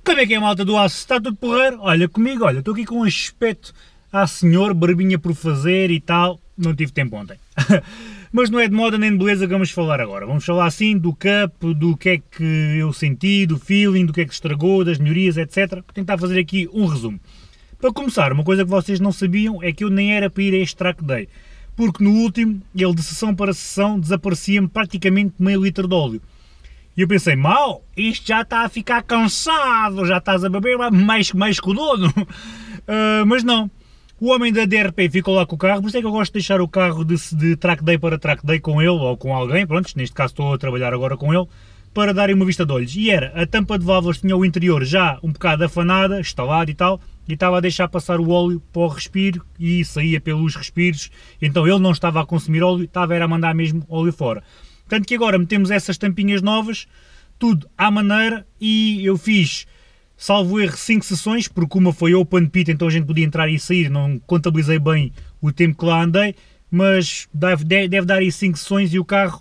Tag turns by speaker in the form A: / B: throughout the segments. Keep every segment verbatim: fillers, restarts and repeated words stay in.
A: Como é que é, malta do aço? Está tudo porreiro? Olha, comigo, olha, estou aqui com um aspecto à senhor, barbinha por fazer e tal, não tive tempo ontem. Mas não é de moda nem de beleza que vamos falar agora. Vamos falar assim do cup, do que é que eu senti, do feeling, do que é que estragou, das melhorias, etcétera. Vou tentar fazer aqui um resumo. Para começar, uma coisa que vocês não sabiam é que eu nem era para ir a este track day. Porque no último, ele de sessão para sessão, desaparecia-me praticamente meio litro de óleo. E eu pensei, mal, isto já está a ficar cansado, já estás a beber mais, mais que o dono. Uh, mas não, o homem da D R P ficou lá com o carro, por isso é que eu gosto de deixar o carro de, de track day para track day com ele, ou com alguém, pronto, neste caso estou a trabalhar agora com ele, para darem uma vista de olhos. E era, a tampa de válvulas tinha o interior já um bocado afanada, instalado e tal, e estava a deixar passar o óleo para o respiro e saía pelos respiros, então ele não estava a consumir óleo, estava era a mandar mesmo óleo fora. Portanto que agora metemos essas tampinhas novas, tudo à maneira, e eu fiz, salvo erro, cinco sessões, porque uma foi open pit, então a gente podia entrar e sair, não contabilizei bem o tempo que lá andei, mas deve, deve dar aí cinco sessões e o carro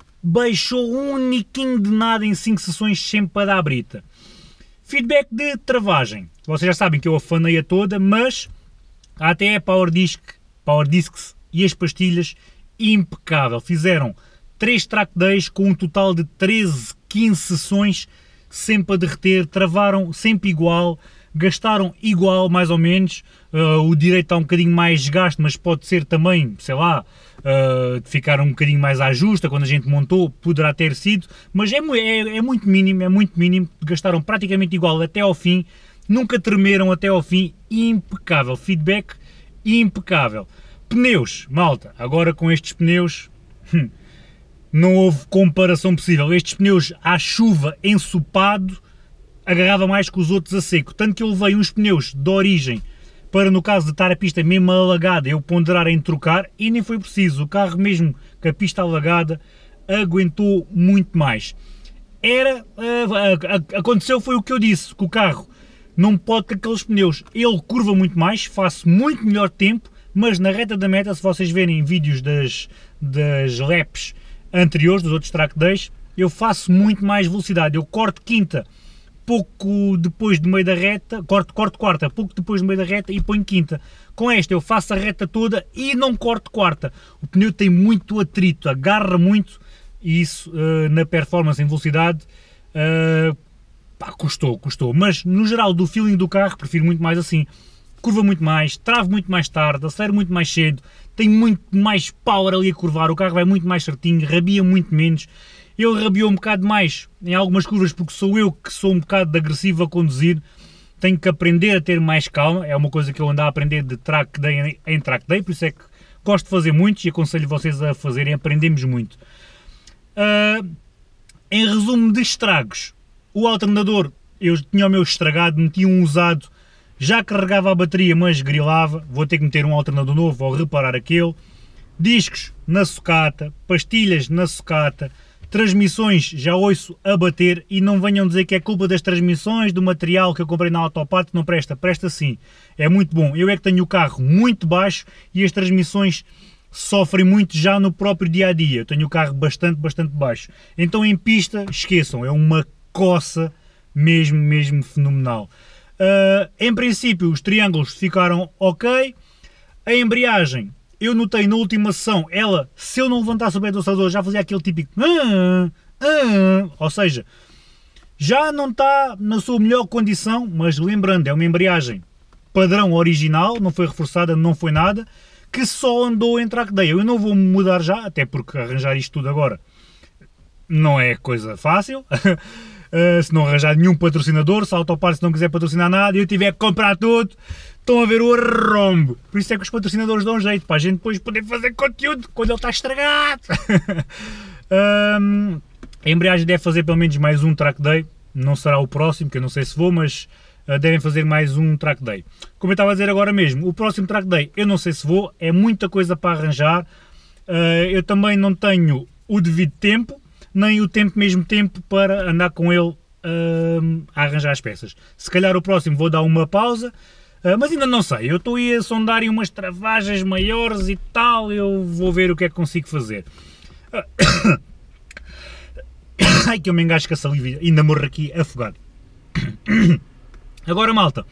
A: baixou um uniquinho de nada em cinco sessões, sempre para dar a brita. Feedback de travagem, vocês já sabem que eu afanei a toda, mas até a Power Disc, Power Discs e as pastilhas, impecável, fizeram três track days com um total de treze, quinze sessões, sempre a derreter, travaram sempre igual, gastaram igual mais ou menos, uh, o direito está um bocadinho mais desgaste, mas pode ser também, sei lá, uh, de ficar um bocadinho mais à justa, quando a gente montou, poderá ter sido, mas é, é, é muito mínimo, é muito mínimo, gastaram praticamente igual até ao fim, nunca tremeram até ao fim, impecável, feedback impecável. Pneus, malta, agora com estes pneus... Hum, não houve comparação possível. Estes pneus à chuva ensopado agarrava mais que os outros a seco. Tanto que eu levei uns pneus de origem para, no caso de estar a pista mesmo alagada, eu ponderar em trocar e nem foi preciso. O carro mesmo com a pista alagada aguentou muito mais. Era, aconteceu foi o que eu disse, que o carro não pode ter aqueles pneus. Ele curva muito mais, faz muito melhor tempo, mas na reta da meta, se vocês verem vídeos das, das laps anteriores, dos outros track days, eu faço muito mais velocidade, eu corto quinta pouco depois do meio da reta, corto, corto quarta pouco depois do meio da reta e ponho quinta. Com esta eu faço a reta toda e não corto quarta. O pneu tem muito atrito, agarra muito e isso uh, na performance em velocidade uh, pá, custou, custou, mas no geral do feeling do carro prefiro muito mais assim. Curva muito mais, travo muito mais tarde, acelero muito mais cedo, tem muito mais power ali a curvar, o carro vai muito mais certinho, rabia muito menos. Ele rabiou um bocado mais em algumas curvas porque sou eu que sou um bocado agressivo a conduzir, tenho que aprender a ter mais calma, é uma coisa que eu ando a aprender de track day em track day, por isso é que gosto de fazer muitos e aconselho vocês a fazerem, aprendemos muito. Uh, em resumo de estragos, o alternador, eu tinha o meu estragado, meti um usado, já carregava a bateria, mas grilava, vou ter que meter um alternador novo ou reparar aquele. Discos na sucata, pastilhas na sucata, transmissões já ouço a bater e não venham dizer que é culpa das transmissões, do material que eu comprei na Autopart, não presta, presta sim, é muito bom. Eu é que tenho o carro muito baixo e as transmissões sofrem muito já no próprio dia-a-dia, eu tenho o carro bastante, bastante baixo. Então em pista, esqueçam, é uma coça mesmo, mesmo fenomenal. Uh, em princípio os triângulos ficaram ok, a embreagem, eu notei na última sessão, ela, se eu não levantasse o pé do acelerador, já fazia aquele típico, ah, ah, ou seja, já não está na sua melhor condição, mas lembrando, é uma embreagem padrão original, não foi reforçada, não foi nada, que só andou em track day. Eu não vou mudar já, até porque arranjar isto tudo agora não é coisa fácil. Uh, se não arranjar nenhum patrocinador, se a Autopart não quiser patrocinar nada e eu tiver que comprar tudo, estão a ver o arrombo. Por isso é que os patrocinadores dão jeito, para a gente depois poder fazer conteúdo quando ele está estragado. um, a embreagem deve fazer pelo menos mais um track day, não será o próximo, que eu não sei se vou, mas uh, devem fazer mais um track day. Como eu estava a dizer agora mesmo, o próximo track day eu não sei se vou, é muita coisa para arranjar, uh, eu também não tenho o devido tempo, nem o tempo, mesmo tempo para andar com ele uh, a arranjar as peças. Se calhar o próximo vou dar uma pausa, uh, mas ainda não sei, eu estou aí a sondar em umas travagens maiores e tal, eu vou ver o que é que consigo fazer. Uh, ai que eu me engasgo com a saliva, ainda morro aqui afogado. Agora, malta,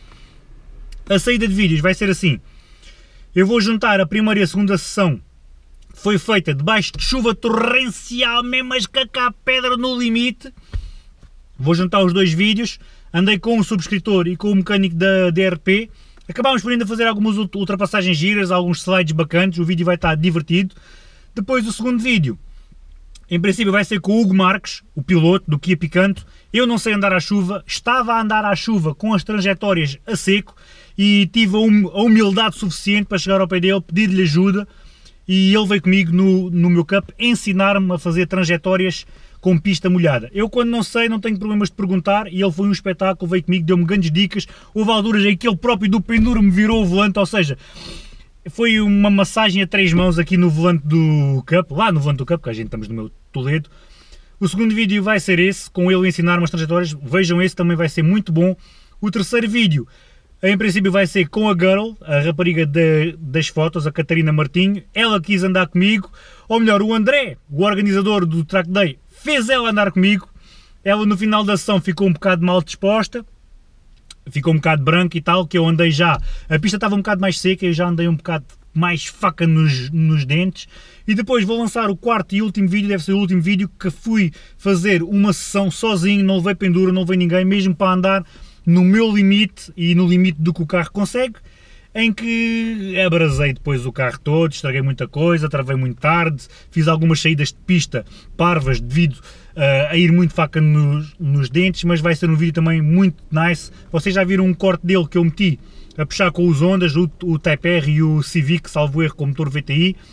A: a saída de vídeos vai ser assim. Eu vou juntar a primeira e a segunda sessão, que foi feita debaixo de chuva torrencial, mesmo a escacar a pedra no limite. Vou juntar os dois vídeos. Andei com um subscritor e com o mecânico da D R P. Acabámos por ainda fazer algumas ultrapassagens giras, alguns slides bacanas. O vídeo vai estar divertido. Depois o segundo vídeo, em princípio vai ser com o Hugo Marques, o piloto do Kia Picanto. Eu não sei andar à chuva, estava a andar à chuva com as trajetórias a seco e tive a humildade suficiente para chegar ao pé dele, pedir-lhe ajuda, e ele veio comigo no, no meu cup ensinar-me a fazer trajetórias com pista molhada. Eu, quando não sei, não tenho problemas de perguntar, e ele foi um espetáculo, veio comigo, deu-me grandes dicas. Houve alturas em que ele próprio do penduro me virou o volante, ou seja, foi uma massagem a três mãos aqui no volante do Cup, lá no volante do Cup, que a gente estamos no meu Toledo. O segundo vídeo vai ser esse, com ele ensinar umas trajetórias, vejam esse, também vai ser muito bom. O terceiro vídeo, em princípio vai ser com a Girl, a rapariga de, das fotos, a Catarina Martinho. Ela quis andar comigo, ou melhor, o André, o organizador do Track Day, fez ela andar comigo. Ela no final da sessão ficou um bocado mal disposta, ficou um bocado branco e tal, que eu andei já, a pista estava um bocado mais seca, eu já andei um bocado mais faca nos, nos dentes. E depois vou lançar o quarto e último vídeo, deve ser o último vídeo, que fui fazer uma sessão sozinho, não levei pendura, não levei ninguém, mesmo para andar no meu limite e no limite do que o carro consegue, em que abrasei depois o carro todo, estraguei muita coisa, travei muito tarde, fiz algumas saídas de pista parvas devido uh, a ir muito faca nos, nos dentes, mas vai ser um vídeo também muito nice. Vocês já viram um corte dele que eu meti a puxar com os Hondas, o, o Type R e o Civic, salvo erro, com motor V T I.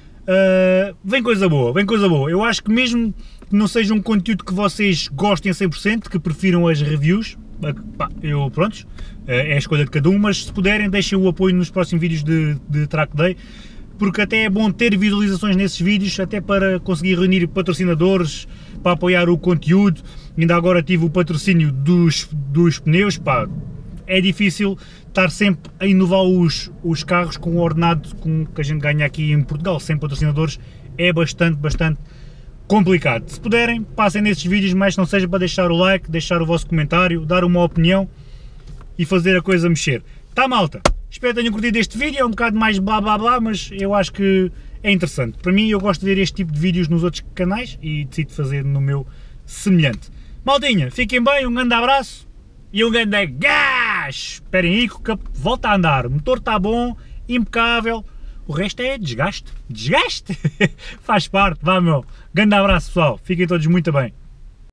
A: Uh, vem coisa boa, vem coisa boa. Eu acho que mesmo que não seja um conteúdo que vocês gostem a cem por cento, que prefiram as reviews, pá, eu, prontos, é a escolha de cada um, mas se puderem deixem o apoio nos próximos vídeos de, de Track Day, porque até é bom ter visualizações nesses vídeos, até para conseguir reunir patrocinadores, para apoiar o conteúdo. Ainda agora tive o patrocínio dos, dos pneus, pá, é difícil estar sempre a inovar os, os carros com o ordenado com, que a gente ganha aqui em Portugal, sem patrocinadores, é bastante, bastante complicado. Se puderem, passem nesses vídeos, mas não seja para deixar o like, deixar o vosso comentário, dar uma opinião e fazer a coisa mexer. Tá, malta? Espero que tenham curtido este vídeo, é um bocado mais blá blá blá, mas eu acho que é interessante. Para mim, eu gosto de ver este tipo de vídeos nos outros canais e decido fazer no meu semelhante. Maltinha, fiquem bem, um grande abraço e um grande gás! Esperem aí que o Cup volta a andar, o motor está bom, impecável. O resto é desgaste, desgaste, faz parte, vá meu, grande abraço pessoal, fiquem todos muito bem.